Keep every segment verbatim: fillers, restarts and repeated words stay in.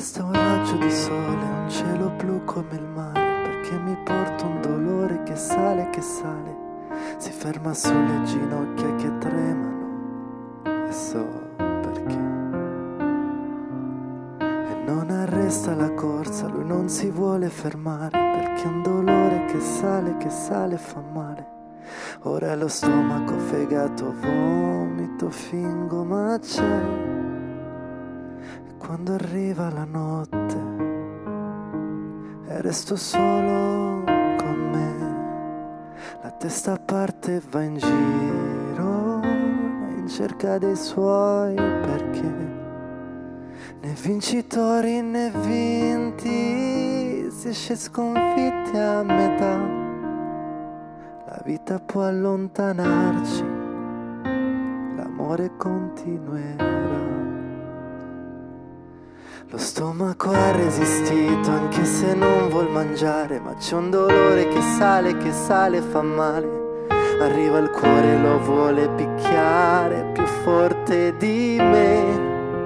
Resta un raggio di sole, un cielo blu come il mare, perché mi porta un dolore che sale, che sale, si ferma sulle ginocchia che tremano, e so perché. E non arresta la corsa, lui non si vuole fermare, perché un dolore che sale, che sale fa male. Ora lo stomaco, fegato, vomito, fingo, ma c'è. Quando arriva la notte e resto solo con me, la testa parte e va in giro in cerca dei suoi perché, né vincitori né vinti, si esce sconfitti a metà. La vita può allontanarci, l'amore continuerà. Lo stomaco ha resistito anche se non vuol mangiare, ma c'è un dolore che sale, che sale, fa male. Arriva il cuore, lo vuole picchiare più forte di me.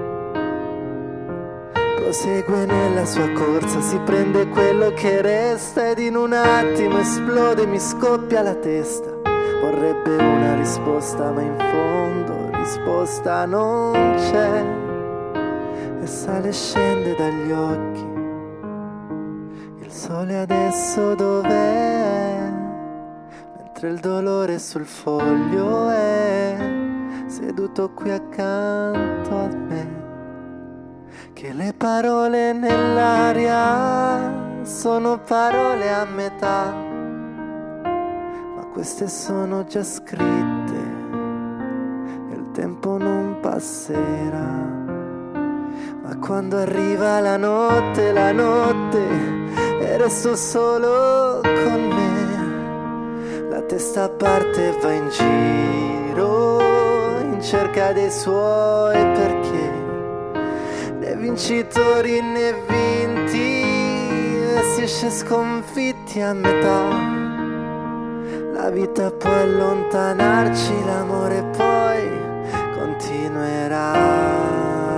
Prosegue nella sua corsa, si prende quello che resta ed in un attimo esplode, mi scoppia la testa. Vorrebbe una risposta ma in fondo risposta non c'è. E sale e scende dagli occhi, il sole adesso dov'è? Mentre il dolore sul foglio è seduto qui accanto a me. Che le parole nell'aria sono parole a metà, ma queste sono già scritte e il tempo non passerà. Ma quando arriva la notte, la notte, e resto solo con me, la testa parte e va in giro in cerca dei suoi perché, né vincitori né vinti, e si esce sconfitti a metà. La vita può allontanarci, l'amore poi continuerà.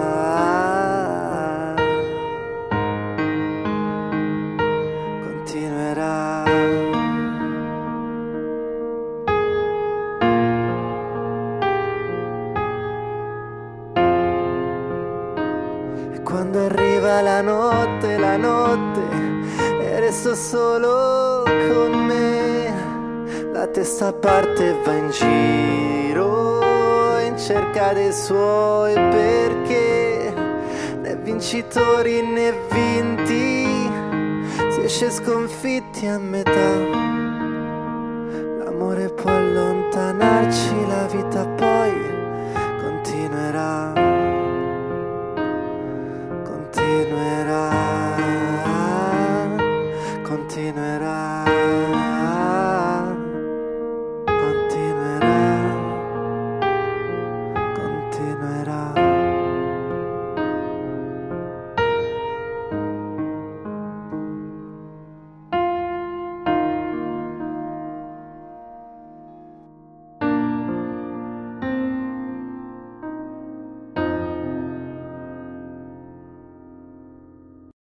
Quando arriva la notte, la notte, e resto solo con me, la testa parte e va in giro in cerca dei suoi perché, né vincitori né vinti, si esce sconfitti a metà. L'amore può allontanarci, la vita poi continuerà. Continuerà.